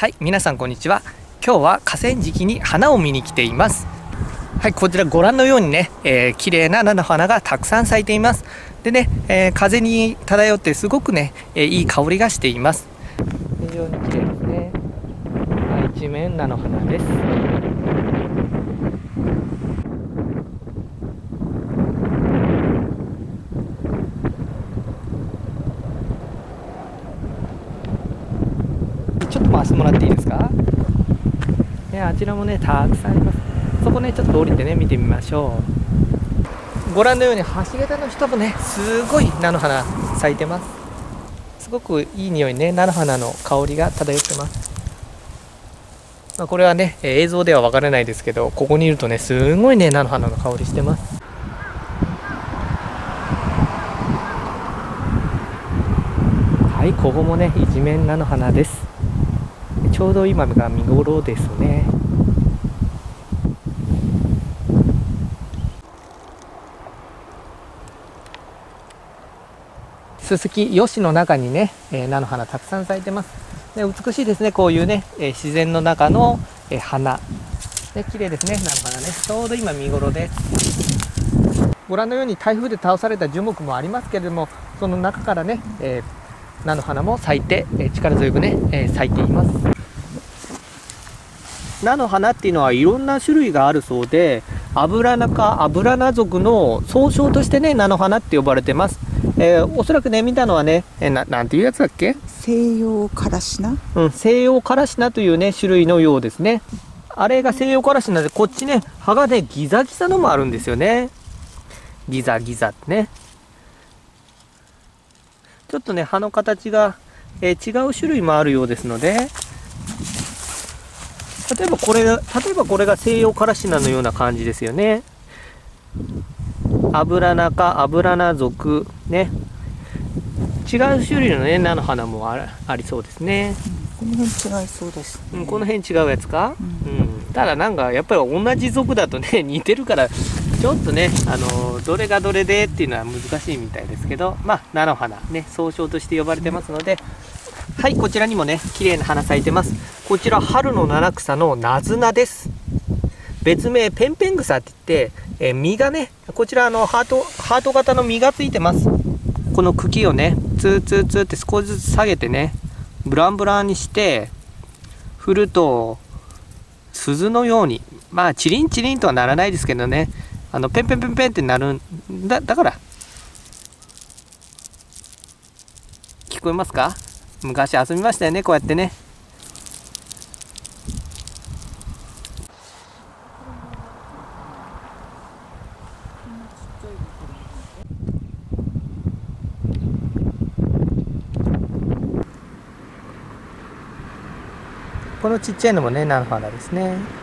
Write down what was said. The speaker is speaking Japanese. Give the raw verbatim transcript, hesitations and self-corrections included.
はい、皆さんこんにちは。今日は河川敷に花を見に来ています。はい、こちらご覧のようにね、えー、綺麗な菜の花がたくさん咲いています。でね、えー、風に漂ってすごくね、えー、いい香りがしています。非常に綺麗ですね。はい、一面菜の花です。ちょっと回してもらっていいですか。ね、あちらもねたくさんあります。そこねちょっと降りてね見てみましょう。ご覧のように橋桁の下もねすごい菜の花咲いてます。すごくいい匂いね、菜の花の香りが漂ってます。まあ、これはね映像では分からないですけど、ここにいるとねすごいね菜の花の香りしてます。はい、ここもね一面菜の花です。ちょうど今が見頃ですね。ススキヨシの中にね、えー、菜の花たくさん咲いてます。で美しいですね、こういうね、えー、自然の中の、えー、花で綺麗ですね。菜の花ねちょうど今見頃です。ご覧のように台風で倒された樹木もありますけれども、その中からね、えー、菜の花も咲いて、えー、力強くね、えー、咲いています。菜の花っていうのはいろんな種類があるそうで、アブラナ科アブラナ属の総称としてね菜の花って呼ばれてます。えー、おそらくね見たのはね、えー、な, なんていうやつだっけ、 西洋カラシナ、 うん、西洋カラシナというね種類のようですね。あれが西洋カラシナで、こっちね葉がねギザギザのもあるんですよね。ギザギザってね、ちょっとね葉の形が、えー、違う種類もあるようですので、例えばこれが例えばこれが西洋カラシナのような感じですよね。アブラナ科アブラナ属ね、違う種類のね菜の花も あ, ありそうですね。 この辺違いそうです、ね、 うん、この辺違うやつか、 うんうん、ただなんかやっぱり同じ属だとね似てるから、ちょっとねあのどれがどれでっていうのは難しいみたいですけど、まあ菜の花ね総称として呼ばれてますので、はい、こちらにもね綺麗な花咲いてます。こちら春の七草のナズナです。別名ペンペン草って言って、えー、実がねこちらのハートハート型の実がついてます。この茎をねツーツーツーって少しずつ下げてねブランブランにして振ると鈴のように、まあチリンチリンとはならないですけどね、あのペンペンペンペンってなるんだ。だから聞こえますか。昔遊びましたよね、こうやってね。このちっちゃいのもね菜の花ですね。